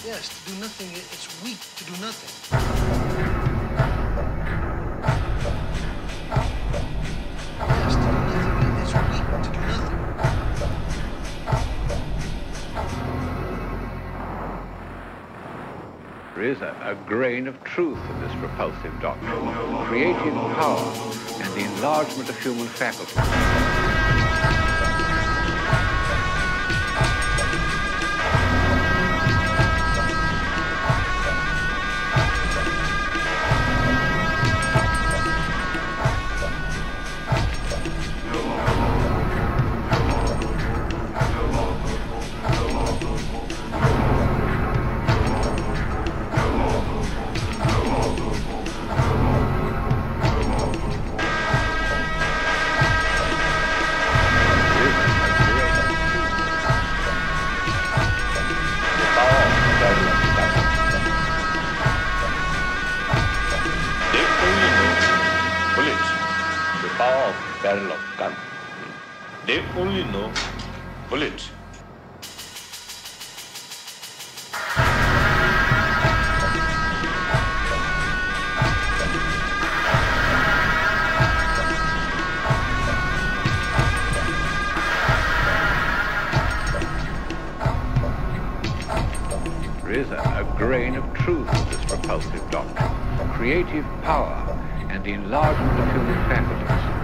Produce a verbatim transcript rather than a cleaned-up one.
Yes, to do nothing, it's weak to do nothing. Yes, to do nothing, it's weak to do nothing. There is a, a grain of truth in this repulsive doctrine. Creative power and the enlargement of human faculties. Barrel of gun. They only know bullets. There is a, a grain of truth in this repulsive doctrine. Creative power and the enlargement of human faculties.